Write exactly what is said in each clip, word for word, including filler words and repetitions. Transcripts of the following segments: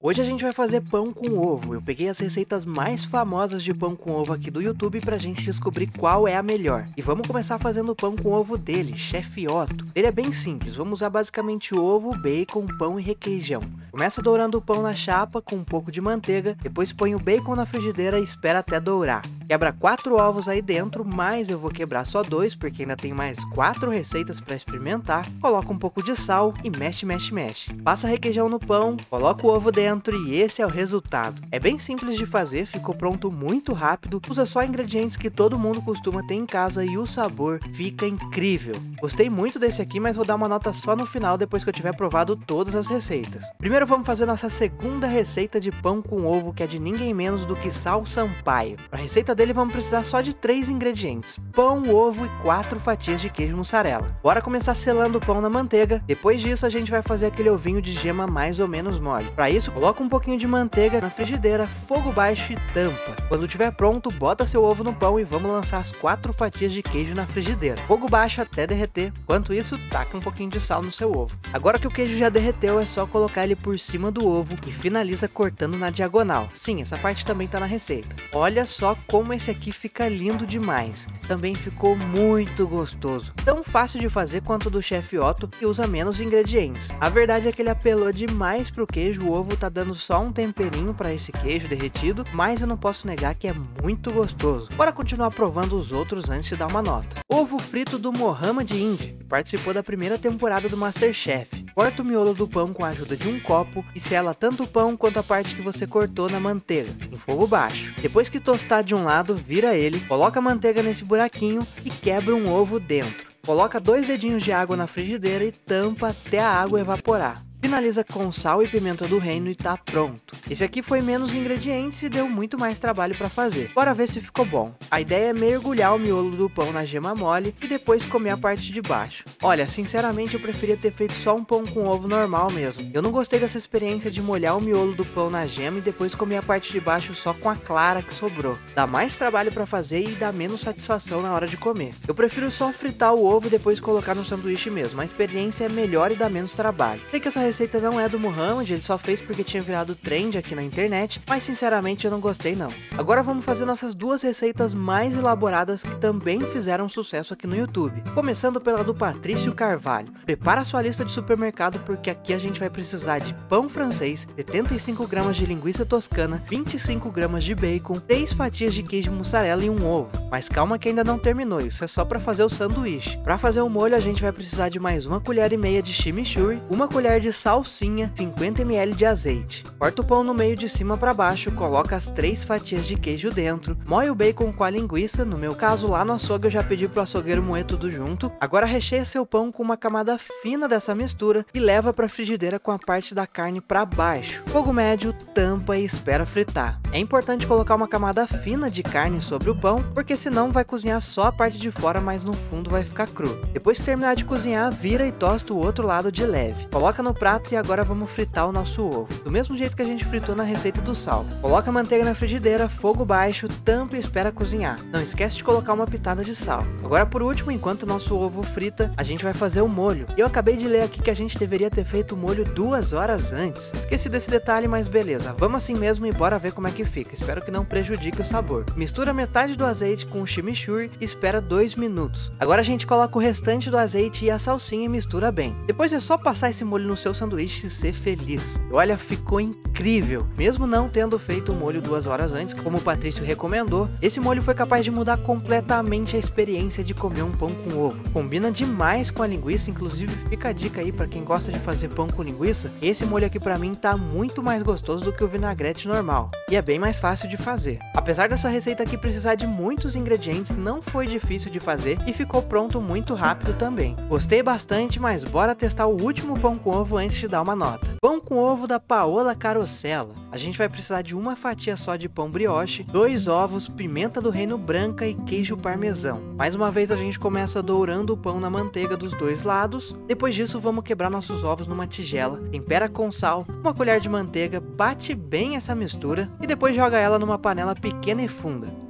Hoje a gente vai fazer pão com ovo. Eu peguei as receitas mais famosas de pão com ovo aqui do YouTube pra gente descobrir qual é a melhor. E vamos começar fazendo o pão com ovo dele, Chefe Otto. Ele é bem simples, vamos usar basicamente ovo, bacon, pão e requeijão. Começa dourando o pão na chapa com um pouco de manteiga, depois põe o bacon na frigideira e espera até dourar. Quebra quatro ovos aí dentro, mas eu vou quebrar só dois porque ainda tem mais quatro receitas para experimentar. Coloca um pouco de sal e mexe, mexe, mexe. Passa requeijão no pão, coloca o ovo dentro e esse é o resultado. É bem simples de fazer, ficou pronto muito rápido, usa só ingredientes que todo mundo costuma ter em casa e o sabor fica incrível. Gostei muito desse aqui, mas vou dar uma nota só no final depois que eu tiver provado todas as receitas. Primeiro vamos fazer nossa segunda receita de pão com ovo, que é de ninguém menos do que Sal Sampaio. Para a receita dele vamos precisar só de três ingredientes: pão, ovo e quatro fatias de queijo mussarela. Bora começar selando o pão na manteiga. Depois disso a gente vai fazer aquele ovinho de gema mais ou menos mole. Para isso, coloca um pouquinho de manteiga na frigideira, fogo baixo e tampa. Quando tiver pronto, bota seu ovo no pão e vamos lançar as quatro fatias de queijo na frigideira. Fogo baixo até derreter. Enquanto isso, taca um pouquinho de sal no seu ovo. Agora que o queijo já derreteu, é só colocar ele por cima do ovo e finaliza cortando na diagonal. Sim, essa parte também tá na receita. Olha só como esse aqui fica lindo demais. Também ficou muito gostoso. Tão fácil de fazer quanto o do Chefe Otto, que usa menos ingredientes. A verdade é que ele apelou demais pro queijo, o ovo tá dando só um temperinho para esse queijo derretido, mas eu não posso negar que é muito gostoso. Bora continuar provando os outros antes de dar uma nota. Ovo frito do Mohamed Indy, que participou da primeira temporada do MasterChef. Corta o miolo do pão com a ajuda de um copo e sela tanto o pão quanto a parte que você cortou na manteiga, em fogo baixo. Depois que tostar de um lado, vira ele, coloca a manteiga nesse buraquinho e quebra um ovo dentro. Coloca dois dedinhos de água na frigideira e tampa até a água evaporar. Finaliza com sal e pimenta do reino e tá pronto. Esse aqui foi menos ingredientes e deu muito mais trabalho para fazer. Bora ver se ficou bom. A ideia é mergulhar o miolo do pão na gema mole e depois comer a parte de baixo. Olha, sinceramente eu preferia ter feito só um pão com ovo normal mesmo. Eu não gostei dessa experiência de molhar o miolo do pão na gema e depois comer a parte de baixo só com a clara que sobrou. Dá mais trabalho para fazer e dá menos satisfação na hora de comer. Eu prefiro só fritar o ovo e depois colocar no sanduíche mesmo. A experiência é melhor e dá menos trabalho. Sei que essa receita não é do Mohamed, ele só fez porque tinha virado trend aqui na internet, mas sinceramente eu não gostei não. Agora vamos fazer nossas duas receitas mais elaboradas que também fizeram sucesso aqui no YouTube. Começando pela do Patrício Carvalho. Prepara sua lista de supermercado porque aqui a gente vai precisar de pão francês, setenta e cinco gramas de linguiça toscana, vinte e cinco gramas de bacon, três fatias de queijo mussarela e um ovo. Mas calma que ainda não terminou, isso é só para fazer o sanduíche. Para fazer o molho a gente vai precisar de mais uma colher e meia de chimichurri, uma colher de salsinha, cinquenta mililitros de azeite. Corta o pão no meio de cima para baixo, coloca as três fatias de queijo dentro, moe o bacon com a linguiça, no meu caso lá no açougue eu já pedi pro açougueiro moer tudo junto. Agora recheia seu pão com uma camada fina dessa mistura e leva para a frigideira com a parte da carne para baixo. Fogo médio, tampa e espera fritar. É importante colocar uma camada fina de carne sobre o pão, porque senão vai cozinhar só a parte de fora, mas no fundo vai ficar cru. Depois que terminar de cozinhar, vira e tosta o outro lado de leve. Coloca no prato e agora vamos fritar o nosso ovo, do mesmo jeito que a gente fritou na receita do sal. Coloca a manteiga na frigideira, fogo baixo, tampa e espera cozinhar. Não esquece de colocar uma pitada de sal. Agora por último, enquanto o nosso ovo frita, a gente vai fazer o molho. Eu acabei de ler aqui que a gente deveria ter feito o molho duas horas antes. Esqueci desse detalhe, mas beleza, vamos assim mesmo e bora ver como é que fica. Espero que não prejudique o sabor. Mistura metade do azeite com o chimichurri e espera dois minutos. Agora a gente coloca o restante do azeite e a salsinha e mistura bem. Depois é só passar esse molho no seu sanduíche e ser feliz. Olha, ficou incrível. Mesmo não tendo feito o molho duas horas antes, como o Patrício recomendou, esse molho foi capaz de mudar completamente a experiência de comer um pão com ovo. Combina demais com a linguiça, inclusive fica a dica aí para quem gosta de fazer pão com linguiça. Esse molho aqui para mim tá muito mais gostoso do que o vinagrete normal. E é bem mais fácil de fazer. Apesar dessa receita aqui precisar de muitos ingredientes, não foi difícil de fazer e ficou pronto muito rápido também. Gostei bastante, mas bora testar o último pão com ovo antes de dar uma nota. Pão com ovo da Paola Carosella. A gente vai precisar de uma fatia só de pão brioche, dois ovos, pimenta do reino branca e queijo parmesão. Mais uma vez a gente começa dourando o pão na manteiga dos dois lados. Depois disso vamos quebrar nossos ovos numa tigela, tempera com sal, uma colher de manteiga, bate bem essa mistura e depois joga ela numa panela pequena e funda.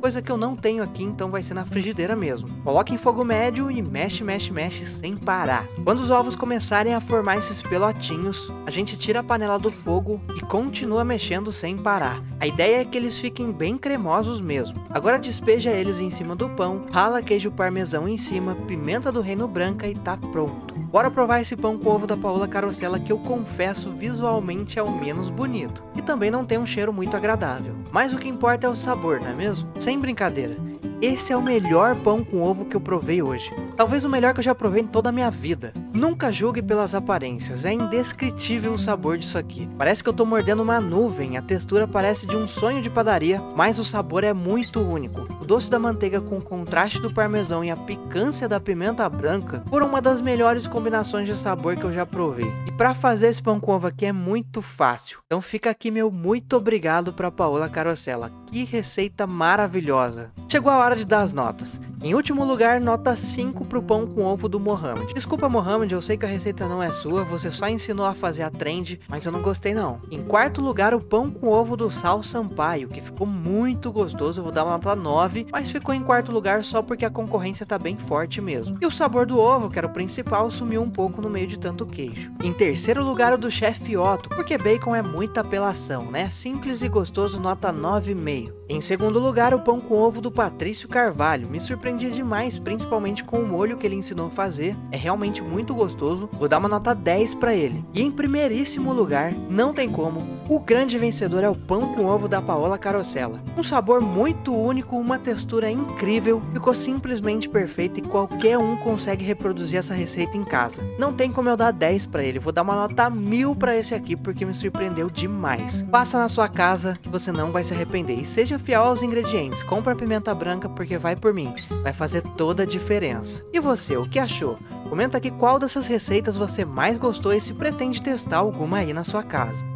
coisa que eu não tenho aqui, então vai ser na frigideira mesmo. Coloque em fogo médio e mexe, mexe, mexe sem parar. Quando os ovos começarem a formar esses pelotinhos, a gente tira a panela do fogo e continua mexendo sem parar. A ideia é que eles fiquem bem cremosos mesmo. Agora despeja eles em cima do pão, rala queijo parmesão em cima, pimenta do reino branca e tá pronto. Bora provar esse pão com ovo da Paola Carosella, que eu confesso visualmente é o menos bonito. E também não tem um cheiro muito agradável. Mas o que importa é o sabor, não é mesmo? Sem brincadeira. Esse é o melhor pão com ovo que eu provei hoje. Talvez o melhor que eu já provei em toda a minha vida. Nunca julgue pelas aparências, é indescritível o sabor disso aqui. Parece que eu tô mordendo uma nuvem, a textura parece de um sonho de padaria, mas o sabor é muito único. O doce da manteiga com o contraste do parmesão e a picância da pimenta branca foram uma das melhores combinações de sabor que eu já provei. E pra fazer esse pão com ovo aqui é muito fácil. Então fica aqui meu muito obrigado pra Paola Carosella. Que receita maravilhosa. Chegou a hora de dar as notas. Em último lugar, nota cinco pro pão com ovo do Mohamed. Desculpa, Mohamed, eu sei que a receita não é sua, você só ensinou a fazer a trend, mas eu não gostei não. Em quarto lugar, o pão com ovo do Sal Sampaio, que ficou muito gostoso, eu vou dar uma nota nove, mas ficou em quarto lugar só porque a concorrência tá bem forte mesmo. E o sabor do ovo, que era o principal, sumiu um pouco no meio de tanto queijo. Em terceiro lugar, o do Chefe Otto, porque bacon é muita apelação, né? Simples e gostoso, nota nove vírgula cinco. Em segundo lugar, o pão com ovo do Patrício Carvalho. Me surpreendi demais, principalmente com o molho que ele ensinou a fazer. É realmente muito gostoso. Vou dar uma nota dez para ele. E em primeiríssimo lugar, não tem como, o grande vencedor é o pão com ovo da Paola Carosella. Um sabor muito único, uma textura incrível, ficou simplesmente perfeito e qualquer um consegue reproduzir essa receita em casa. Não tem como eu dar dez para ele, vou dar uma nota mil para esse aqui porque me surpreendeu demais. Passa na sua casa que você não vai se arrepender. E seja fiel aos ingredientes, compra a pimenta branca porque vai por mim, vai fazer toda a diferença. E você, o que achou? Comenta aqui qual dessas receitas você mais gostou e se pretende testar alguma aí na sua casa.